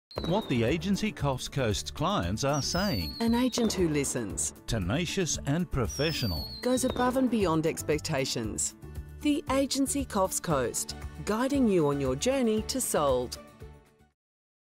What the agency Coffs Coast's clients are saying. An agent who listens, Tenacious and professional. goes above and beyond expectations. The agency Coffs Coast, guiding you on your journey to sold.